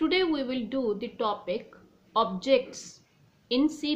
Today we will do the topic objects in C++.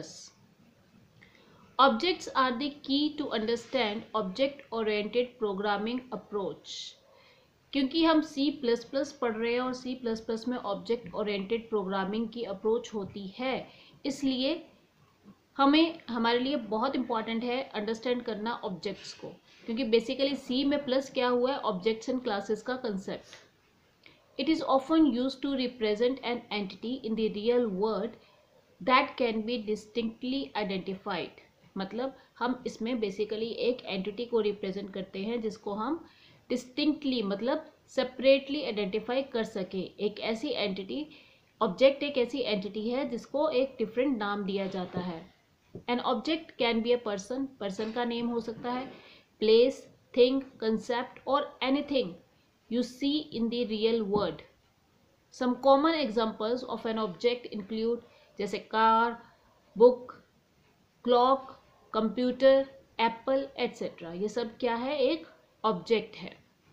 Objects are the key to understand object-oriented programming approach. क्योंकि हम C++ पढ़ रहे हैं और C++ में ऑब्जेक्ट ओरिएंटेड प्रोग्रामिंग की अप्रोच होती है, इसलिए हमारे लिए बहुत इंपॉर्टेंट है अंडरस्टैंड करना ऑब्जेक्ट्स को, क्योंकि बेसिकली C में प्लस क्या हुआ है, ऑब्जेक्ट्स एंड क्लासेस का concept. It is often used to represent an entity in the real world that can be distinctly identified. मतलब हम इसमें बेसिकली एक एंटिटी को रिप्रेजेंट करते हैं जिसको हम डिस्टिंक्टली मतलब सेपरेटली आइडेंटिफाई कर सके. एक ऐसी एंटिटी, ऑब्जेक्ट एक ऐसी एंटिटी है जिसको एक डिफरेंट नाम दिया जाता है. An object can be a person, person का नेम हो सकता है, प्लेस, थिंग, कंसेप्ट और anything you see in the real world. Some common examples of an object include जैसे car, book, clock, computer, apple etc. ये सब क्या है, एक ऑब्जेक्ट है.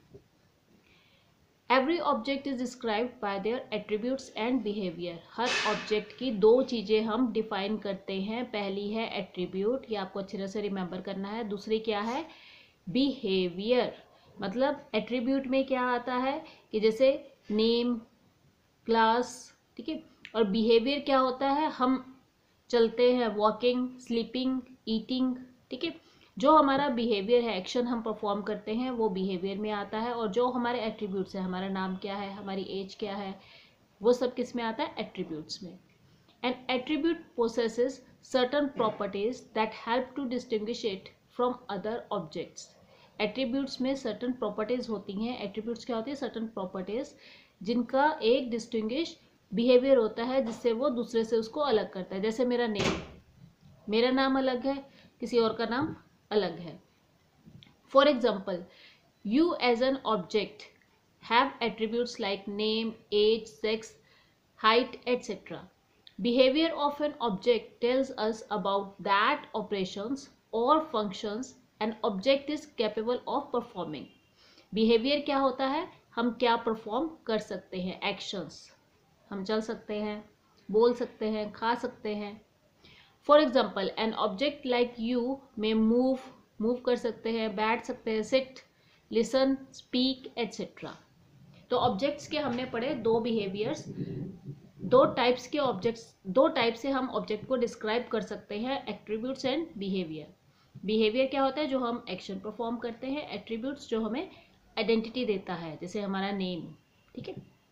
Every object is described by their attributes and behavior. हर object की दो चीज़ें हम डिफाइन करते हैं. पहली है एट्रीब्यूट, ये आपको अच्छी तरह से रिमेंबर करना है. दूसरी क्या है, बिहेवियर. मतलब एट्रीब्यूट में क्या आता है कि जैसे नेम, क्लास, ठीक है. और बिहेवियर क्या होता है, हम चलते हैं, वॉकिंग, स्लीपिंग, ईटिंग, ठीक है. जो हमारा बिहेवियर है, एक्शन हम परफॉर्म करते हैं, वो बिहेवियर में आता है. और जो हमारे एट्रीब्यूट्स है, हमारा नाम क्या है, हमारी एज क्या है, वो सब किस में आता है, एट्रीब्यूट्स में. An attribute possesses certain properties that help to distinguish it from other objects. Attributes में सर्टन प्रॉपर्टीज होती हैं. एट्रीब्यूट्स क्या होती है, सर्टन प्रॉपर्टीज जिनका एक डिस्टिंग्विश बिहेवियर होता है जिससे वो दूसरे से उसको अलग करता है. जैसे मेरा नेम, मेरा नाम अलग है, किसी और का नाम अलग है. For example, you as an object have attributes like name, age, sex, height etc. Behavior of an object tells us about that operations or functions an object is capable of performing. Behavior क्या होता है, हम क्या perform कर सकते हैं, actions. हम चल सकते हैं, बोल सकते हैं, खा सकते हैं. For example, an object like you में मूव कर सकते हैं, बैठ सकते हैं, सिट, लिसन, स्पीक etc. तो ऑब्जेक्ट्स के हमने पढ़े दो बिहेवियर्स, दो टाइप्स के ऑब्जेक्ट्स, दो टाइप से हम ऑब्जेक्ट को डिस्क्राइब कर सकते हैं, एट्रीब्यूट्स एंड बिहेवियर. बिहेवियर क्या होता है, जो हम एक्शन परफॉर्म करते हैं. एट्रीब्यूट्स जो हमें आइडेंटिटी देता है, जैसे हमारा नेम, ठीक है.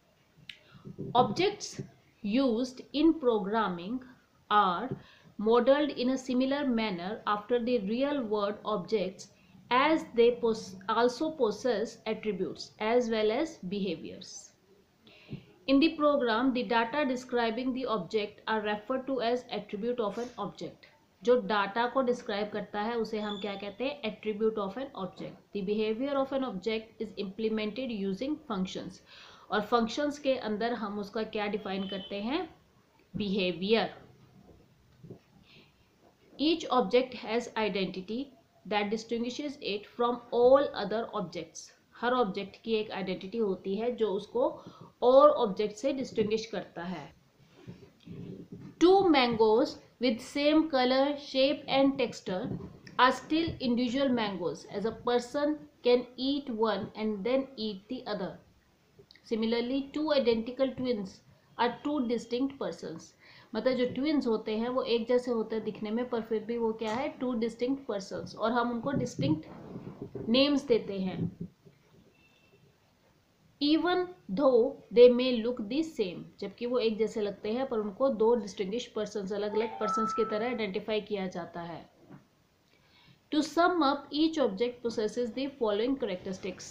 Objects used in programming are modelled in a similar manner after the real world objects as they also possess attributes as well as behaviors. In the program, the data describing the object are referred to as attribute of an object. जो data को describe करता है उसे हम क्या कहते हैं, attribute of an object. The behaviour of an object is implemented using functions. और फंक्शंस के अंदर हम उसका क्या डिफाइन करते हैं, behaviour. Each object has identity that distinguishes it from all other objects. हर ऑब्जेक्ट की एक आइडेंटिटी होती है जो उसको और ऑब्जेक्ट से डिस्टिंग्विश करता है. Two mangoes with same color, shape and texture are still individual mangoes, as a person can eat one and then eat the other. Similarly, two identical twins are two distinct persons. मतलब जो twins होते हैं वो एक जैसे होते हैं दिखने में, पर फिर भी वो क्या है, टू डिस्टिंक्ट पर्सन्स. और हम उनको डिस्टिंक्ट नेम्स देते हैं. Even though they may look the same, जबकि वो एक जैसे लगते हैं पर उनको दो डिस्टिंग्विश पर्सन्स, अलग अलग पर्सन्स की तरह आइडेंटिफाई किया जाता है. To sum up, each object possesses the following characteristics.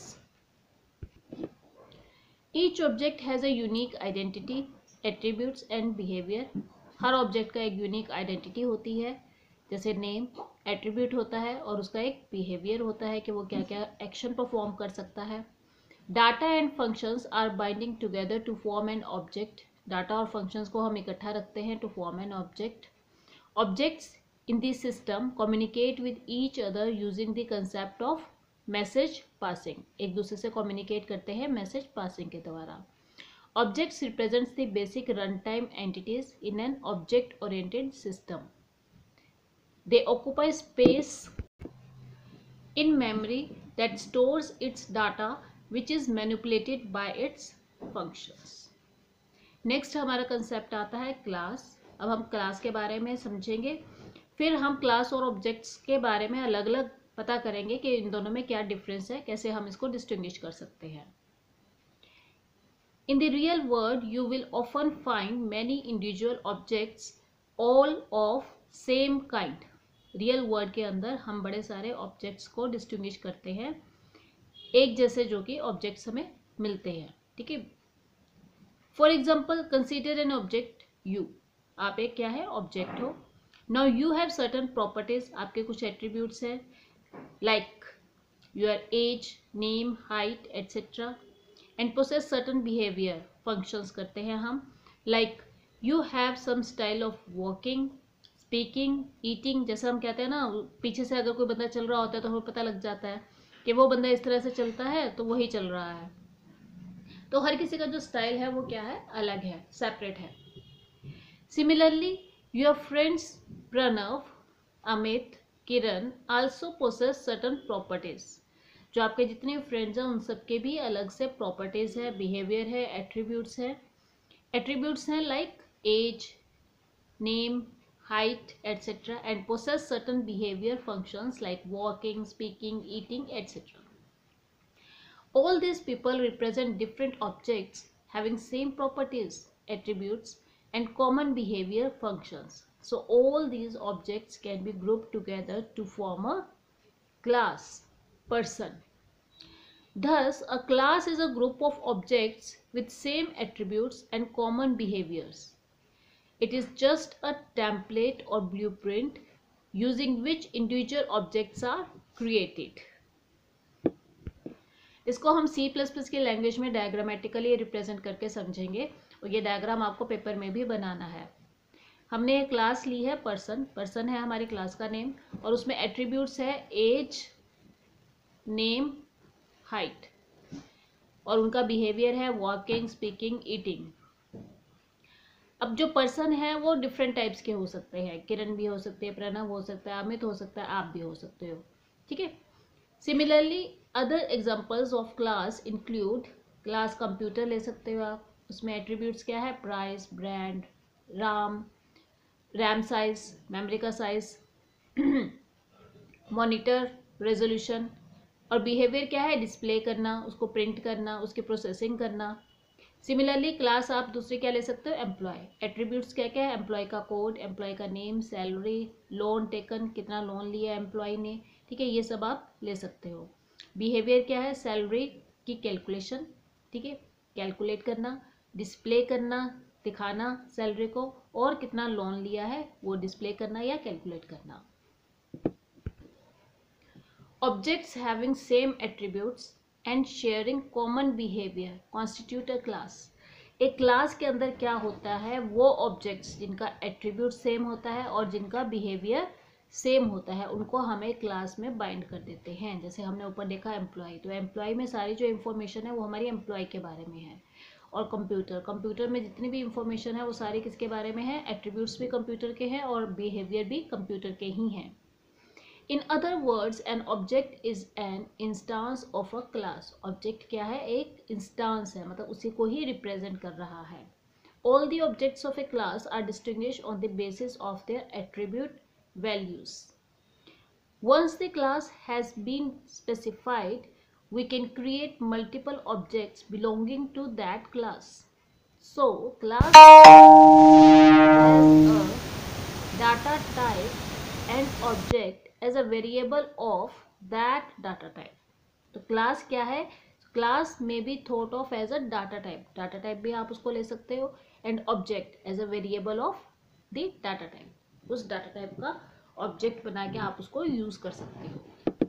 Each object has a unique identity, attributes and behavior. हर ऑब्जेक्ट का एक यूनिक आइडेंटिटी होती है, जैसे नेम एट्रीब्यूट होता है और उसका एक बिहेवियर होता है कि वो क्या क्या एक्शन परफॉर्म कर सकता है. Data and functions are binding together to form an object. Data और फंक्शंस को हम इकट्ठा रखते हैं to form an object. Objects in this system communicate with each other using the concept of message passing. एक दूसरे से कम्युनिकेट करते हैं मैसेज पासिंग के द्वारा. Objects represents the basic runtime entities in an object-oriented system. They occupy space in memory that stores its data, which is manipulated by its functions. Next हमारा concept आता है क्लास. अब हम class के बारे में समझेंगे, फिर हम क्लास और ऑब्जेक्ट्स के बारे में अलग अलग पता करेंगे कि इन दोनों में क्या डिफरेंस है, कैसे हम इसको डिस्टिंग्विश कर सकते हैं. In the real world, you will often find many individual objects, all of same kind. Real world के अंदर हम बड़े सारे ऑब्जेक्ट्स को डिस्टिंग्विश करते हैं, एक जैसे जो कि ऑब्जेक्ट्स हमें मिलते हैं. ठीक है. For example, consider an object you. आप एक क्या है, ऑब्जेक्ट हो. Now you have certain properties, आपके कुछ एट्रीब्यूट्स हैं, like your age, name, height etcetera, and possess certain behaviour. Functions करते हैं हम, like you have some style of walking, speaking, eating. जैसे हम कहते हैं ना, पीछे से अगर कोई बंदा चल रहा होता है तो हमें पता लग जाता है कि वो बंदा इस तरह से चलता है तो वही चल रहा है. तो हर किसी का जो स्टाइल है वो क्या है, अलग है, सेपरेट है. Similarly your friends Pranav, Amit, Kiran also possess certain properties. जो आपके जितने फ्रेंड्स हैं उन सबके भी अलग से प्रॉपर्टीज है, बिहेवियर है, एट्रीब्यूट्स है. एट्रीब्यूट्स हैं like age, name, height, etc. and possess certain behavior functions like walking, speaking, eating, etc. All these people represent different objects having same properties, attributes, and common behavior functions. So all these objects can be grouped together to form a class, person. Thus, a class is a group of objects with same attributes and common behaviors. It is just a template or blueprint using which individual objects are created. इसको हम C++ की language में diagrammatically represent करके समझेंगे, और ये diagram आपको paper में भी बनाना है. हमने एक क्लास ली है पर्सन. पर्सन है हमारी क्लास का नेम, और उसमें एट्रीब्यूट्स है एज, नेम, हाइट, और उनका बिहेवियर है वॉकिंग, स्पीकिंग, ईटिंग. अब जो पर्सन है वो डिफरेंट टाइप्स के हो सकते हैं. किरण भी हो सकते हैं, प्रणव हो सकता है, अमित हो सकता है, आप भी हो सकते हो. ठीक है. Similarly other examples of class include, class computer ले सकते हो आप. उसमें एट्रीब्यूट्स क्या है, price, brand, RAM size, memory का साइज, मॉनिटर, रेजोल्यूशन, और बिहेवियर क्या है, डिस्प्ले करना, उसको प्रिंट करना, उसकी प्रोसेसिंग करना. सिमिलरली क्लास आप दूसरे क्या ले सकते हो, एम्प्लॉय. एट्रीब्यूट्स क्या क्या है, एम्प्लॉय का कोड, एम्प्लॉय का नेम, सैलरी, लोन टेकन, कितना लोन लिया एम्प्लॉय ने. ठीक है, ये सब आप ले सकते हो. बिहेवियर क्या है, सैलरी की कैलकुलेशन. ठीक है, कैलकुलेट करना, डिस्प्ले करना, दिखाना सैलरी को, और कितना लोन लिया है वो डिस्प्ले करना या कैलकुलेट करना. Objects having same attributes and sharing common behaviour constitute a class. एक क्लास के अंदर क्या होता है, वो ऑब्जेक्ट्स जिनका एट्रीब्यूट सेम होता है और जिनका बिहेवियर सेम होता है उनको हमें क्लास में बाइंड कर देते हैं. जैसे हमने ऊपर देखा एम्प्लॉय, तो एम्प्लॉय में सारी जो इन्फॉर्मेशन है वो हमारी एम्प्लॉय के बारे में है. और कंप्यूटर में जितनी भी इंफॉर्मेशन है वो सारी किसके बारे में है, एट्रीब्यूट्स भी कंप्यूटर के हैं और बिहेवियर भी कंप्यूटर के ही हैं. In other words, an object is an instance of a class. Object क्या है, एक instance है, मतलब उसी को ही represent कर रहा है. All the objects of a class are distinguished on the basis of their attribute values. Once the class has been specified, we can create multiple objects belonging to that class. So, class has a data type and object as a variable of that data type. तो class क्या है, class में be thought of as a data type. Data type भी आप उसको ले सकते हो, and object as a variable of the data type. उस डाटा टाइप का ऑब्जेक्ट बना के आप उसको यूज कर सकते हो.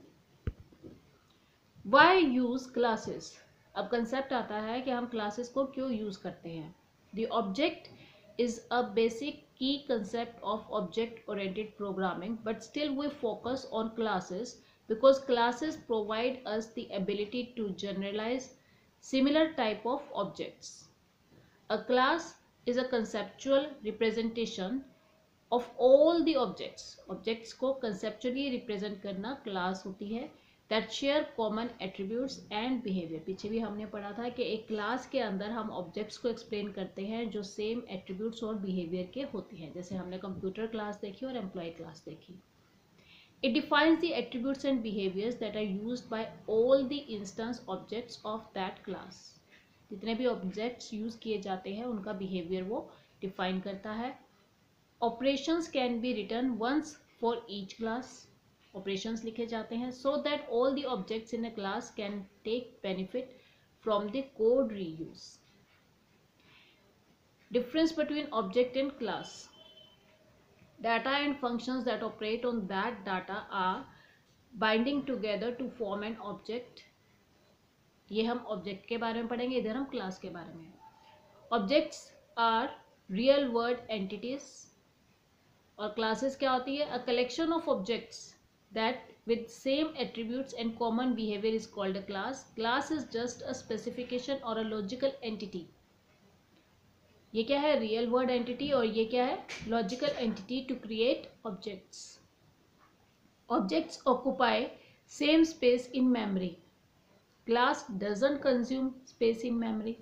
Why use classes. अब कंसेप्ट आता है कि हम क्लासेस को क्यों यूज करते हैं. The object is a basic key concept of object-oriented programming, but still we focus on classes because classes provide us the ability to generalize similar type of objects. A class is a conceptual representation of all the objects. Objects को conceptually represent करना class होती है. That share common attributes and behavior. पीछे भी हमने पढ़ा था कि एक क्लास के अंदर हम ऑब्जेक्ट्स को एक्सप्लेन करते हैं जो सेम एट्रीब्यूट्स और बिहेवियर के होते हैं. जैसे हमने कंप्यूटर क्लास देखी और एम्प्लॉय क्लास देखी. It defines the attributes and behaviors that are used by all the instance objects of that class. जितने भी ऑब्जेक्ट्स यूज किए जाते हैं उनका बिहेवियर वो डिफाइन करता है. Operations can be written once for each class. Operations लिखे जाते हैं so that all the objects in a class can take benefit from the code reuse. Difference between object and class. Data and functions that operate on that data are binding together to form an object. ये हम object के बारे में पढ़ेंगे, इधर हम class के बारे में. Objects are real world entities और क्लासेस क्या होती है? A collection of objects that with same attributes and common behavior is called a class. Class is just a specification or a logical entity. ये क्या है? Real world entity. और ये क्या है? Logical entity to create objects. Objects occupy same space in memory. Class doesn't consume space in memory.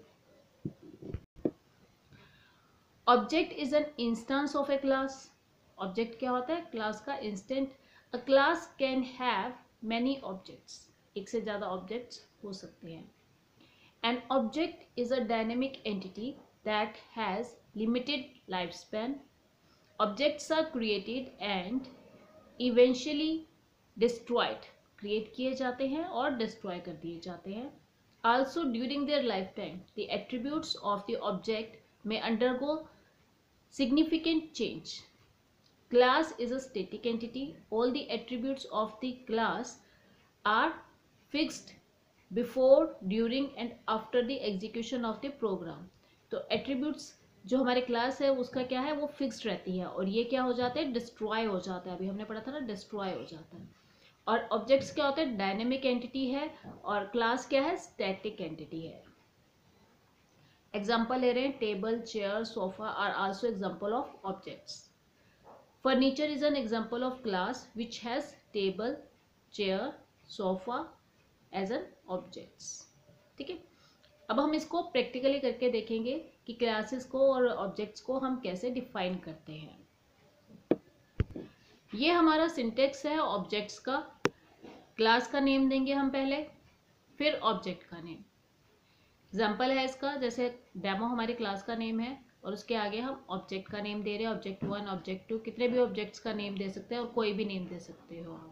Object is an instance of a class. Object क्या होता है? क्लास का instant. A class can have many objects. एक से ज़्यादा objects हो सकते हैं. An object is a dynamic entity that has limited lifespan. Objects are created and eventually destroyed. Create किए जाते हैं और destroy कर दिए जाते हैं. Also during their lifetime, the attributes of the object may undergo significant change. Class is a static entity. All the attributes of the class are fixed before, during and after the execution of the program. तो attributes जो हमारे class है उसका क्या है? वो fixed रहती है और ये क्या हो जाता है? डिस्ट्रॉय हो जाता है. अभी हमने पढ़ा था ना, डिस्ट्रॉय हो जाता है. और ऑब्जेक्ट्स क्या होते हैं? डायनेमिक एंटिटी है और क्लास क्या है? स्टैटिक एंटिटी है. एग्जाम्पल ले रहे हैं. Table, chair, sofa are also example of objects. Furniture is an example of class which has table, chair, sofa as an objects. ठीक है. अब हम इसको प्रैक्टिकली करके देखेंगे कि क्लासेस को और ऑब्जेक्ट्स को हम कैसे डिफाइन करते हैं. ये हमारा सिंटेक्स है ऑब्जेक्ट्स का. क्लास का नेम देंगे हम पहले, फिर ऑब्जेक्ट का नेम. एग्जाम्पल है इसका, जैसे डेमो हमारी क्लास का नेम है और उसके आगे हम ऑब्जेक्ट का नेम दे रहे हैं. ऑब्जेक्ट 1, ऑब्जेक्ट 2, कितने भी ऑब्जेक्ट्स का नेम दे सकते हैं और कोई भी नेम दे सकते हो.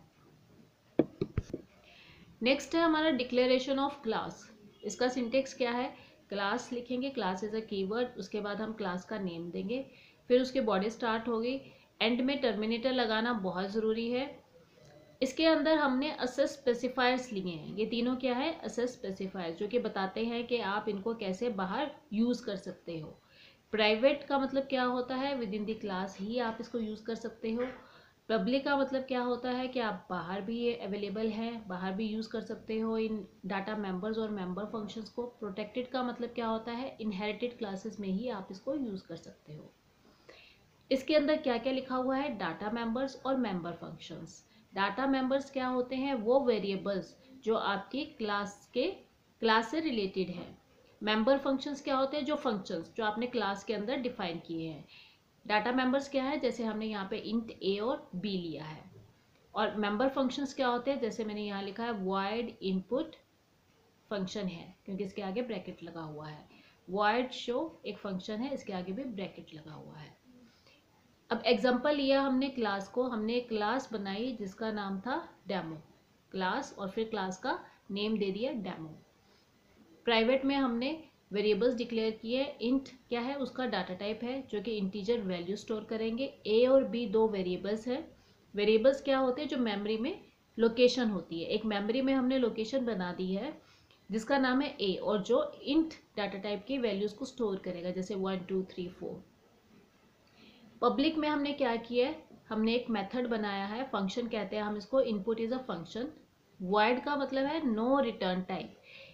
नेक्स्ट है हमारा डिक्लेरेशन ऑफ क्लास. इसका सिंटेक्स क्या है? क्लास लिखेंगे, क्लास इज अ कीवर्ड, उसके बाद हम क्लास का नेम देंगे, फिर उसकी बॉडी स्टार्ट होगी, एंड में टर्मिनेटर लगाना बहुत ज़रूरी है. इसके अंदर हमने असेस स्पेसिफायर्स लिए हैं. ये तीनों क्या है? असेस स्पेसिफायर्स, जो कि बताते हैं कि आप इनको कैसे बाहर यूज़ कर सकते हो. प्राइवेट का मतलब क्या होता है? विद इन द क्लास ही आप इसको यूज़ कर सकते हो. पब्लिक का मतलब क्या होता है कि आप बाहर भी ये अवेलेबल हैं, बाहर भी यूज़ कर सकते हो इन डाटा मेंबर्स और मेंबर फंक्शंस को. प्रोटेक्टेड का मतलब क्या होता है? इनहेरिटेड क्लासेस में ही आप इसको यूज़ कर सकते हो. इसके अंदर क्या क्या लिखा हुआ है? डाटा मेंबर्स और मेंबर फंक्शंस. डाटा मेंबर्स क्या होते हैं? वो वेरिएबल्स जो आपकी क्लास से रिलेटेड है. मेंबर फंक्शंस क्या होते हैं? जो फंक्शंस जो आपने क्लास के अंदर डिफाइन किए हैं. डाटा मेंबर्स क्या है? जैसे हमने यहाँ पे इंट ए और बी लिया है. और मेंबर फंक्शंस क्या होते हैं? जैसे मैंने यहाँ लिखा है वॉइड इनपुट फंक्शन है, क्योंकि इसके आगे ब्रैकेट लगा हुआ है. वॉइड शो एक फंक्शन है, इसके आगे भी ब्रैकेट लगा हुआ है. अब एग्जांपल लिया हमने क्लास को, हमने एक क्लास बनाई जिसका नाम था डेमो क्लास और फिर क्लास का नेम दे दिया डेमो. प्राइवेट में हमने वेरिएबल्स डिक्लेयर किए. इंट क्या है? उसका डाटा टाइप है जो कि इंटीजर वैल्यू स्टोर करेंगे. ए और बी दो वेरिएबल्स हैं. वेरिएबल्स क्या होते हैं? जो मेमोरी में लोकेशन होती है. एक मेमोरी में हमने लोकेशन बना दी है जिसका नाम है ए और जो इंट डाटा टाइप की वैल्यूज को स्टोर करेगा, जैसे 1 2 3 4. पब्लिक में हमने क्या किया है? हमने एक मेथड बनाया है, फंक्शन कहते हैं हम इसको. Input is a function. Void का मतलब है नो रिटर्न टाइप.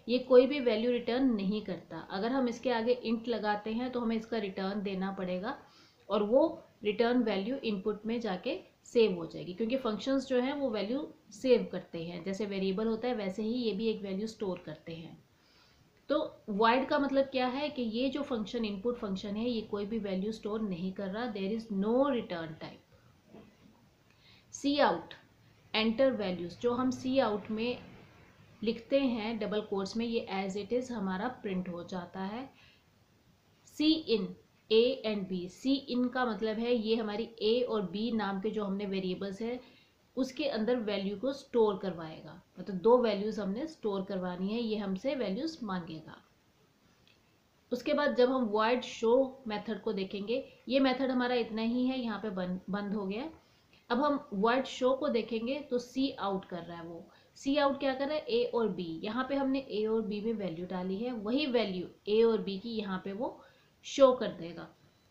ये कोई भी वैल्यू रिटर्न नहीं करता। अगर हम इसके आगे इंट लगाते हैं तो हमें इसका रिटर्न देना पड़ेगा और वो रिटर्न वैल्यू इनपुट में जाके सेव हो जाएगी, क्योंकि फंक्शंस जो हैं वो वैल्यू सेव करते हैं। जैसे वेरिएबल होता है वैसे ही ये भी एक वैल्यू स्टोर करते हैं। तो void का मतलब क्या है कि ये जो फंक्शन इनपुट फंक्शन है ये कोई भी वैल्यू स्टोर नहीं कर रहा, there is no return type. Cout enter values, जो हम सी आउट में लिखते हैं डबल कोट्स में, ये एज इट इज हमारा प्रिंट हो जाता है। सी इन ए एंड बी, सी इन का मतलब है ये हमारी ए और बी नाम के जो हमने वेरिएबल्स है उसके अंदर वैल्यू को स्टोर करवाएगा, मतलब दो वैल्यूज हमने स्टोर करवानी है, ये हमसे वैल्यूज मांगेगा। उसके बाद जब हम void शो मेथड को देखेंगे, ये मेथड हमारा इतना ही है, यहाँ पे बंद हो गया। अब हम void शो को देखेंगे तो सी आउट कर रहा है, वो सी आउट क्या कर रहा है, ए और बी। यहाँ पे हमने ए और बी में वैल्यू डाली है, वही वैल्यू ए और बी की यहाँ पे वो शो कर देगा।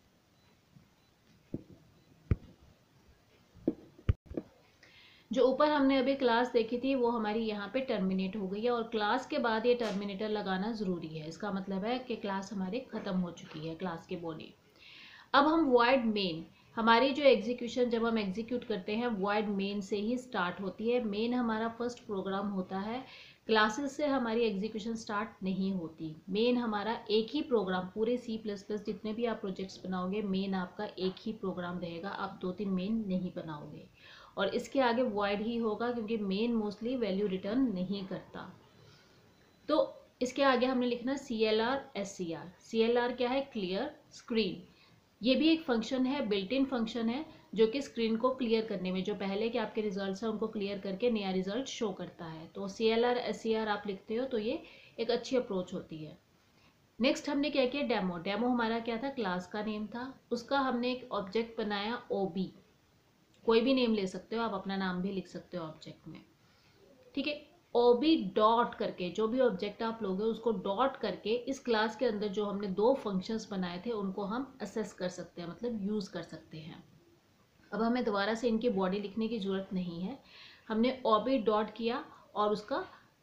जो ऊपर हमने अभी क्लास देखी थी वो हमारी यहाँ पे टर्मिनेट हो गई है, और क्लास के बाद ये टर्मिनेटर लगाना ज़रूरी है। इसका मतलब है कि क्लास हमारी ख़त्म हो चुकी है, क्लास की बॉडी। अब हम void मेन, हमारी जो एग्जीक्यूशन जब हम एग्जीक्यूट करते हैं void मेन से ही स्टार्ट होती है। मेन हमारा फर्स्ट प्रोग्राम होता है, क्लासेस से हमारी एग्जीक्यूशन स्टार्ट नहीं होती। मेन हमारा एक ही प्रोग्राम, पूरे C++ जितने भी आप प्रोजेक्ट्स बनाओगे मेन आपका एक ही प्रोग्राम रहेगा, आप 2-3 मेन नहीं बनाओगे। और इसके आगे void ही होगा क्योंकि मेन मोस्टली वैल्यू रिटर्न नहीं करता। तो इसके आगे हमने लिखना CLR SCR। CLR क्या है, क्लियर स्क्रीन। ये भी एक फंक्शन है, बिल्ट इन फंक्शन है, जो कि स्क्रीन को क्लियर करने में, जो पहले के आपके रिजल्ट्स हैं उनको क्लियर करके नया रिजल्ट शो करता है। तो CLR SCR आप लिखते हो तो ये एक अच्छी अप्रोच होती है। नेक्स्ट हमने क्या किया, डेमो। डेमो हमारा क्या था, क्लास का नेम था, उसका हमने एक ऑब्जेक्ट बनाया OB। कोई भी नेम ले सकते हो आप, अपना नाम भी लिख सकते हो ऑब्जेक्ट में, ठीक है। OB डॉट करके, जो भी ऑब्जेक्ट आप लोगे उसको डॉट करके इस क्लास के अंदर जो हमने दो फंक्शंस बनाए थे उनको हम असेस कर सकते हैं, मतलब यूज कर सकते हैं। अब हमें दोबारा से इनकी बॉडी लिखने की जरूरत नहीं है, हमने OB डॉट किया और उसका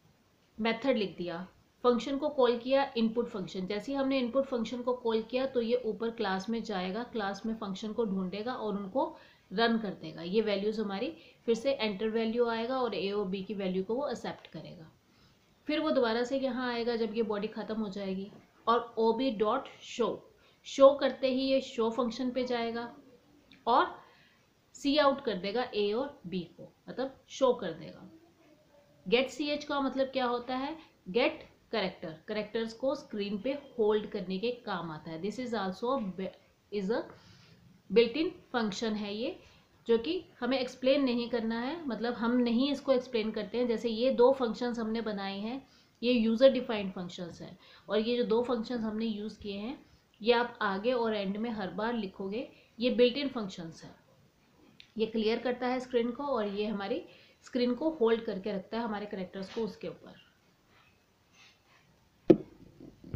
मेथड लिख दिया, फंक्शन को कॉल किया इनपुट फंक्शन। जैसे ही हमने इनपुट फंक्शन को कॉल किया तो ये ऊपर क्लास में जाएगा, क्लास में फंक्शन को ढूंढेगा और उनको रन कर देगा। ये वैल्यूज हमारी फिर से एंटर वैल्यू आएगा और ए और बी की वैल्यू को वो एक्सेप्ट करेगा। फिर वो दोबारा से यहाँ आएगा जब ये बॉडी खत्म हो जाएगी, और OB डॉट शो, शो करते ही ये शो फंक्शन पे जाएगा और सी आउट कर देगा ए और बी को, मतलब शो कर देगा। गेट CH का मतलब क्या होता है, गेट करेक्टर, करेक्टर्स को स्क्रीन पे होल्ड करने के काम आता है। This is also is a built in function है ये, जो कि हमें एक्सप्लेन नहीं करना है, मतलब हम नहीं इसको एक्सप्लेन करते हैं। जैसे ये दो फंक्शंस हमने बनाए हैं, ये यूज़र डिफाइंड फंक्शंस हैं, और ये जो दो फंक्शंस हमने यूज़ किए हैं ये आप आगे और एंड में हर बार लिखोगे, ये बिल्ट इन फंक्शंस है। ये क्लियर करता है स्क्रीन को और ये हमारी स्क्रीन को होल्ड करके रखता है हमारे करेक्टर्स को उसके ऊपर।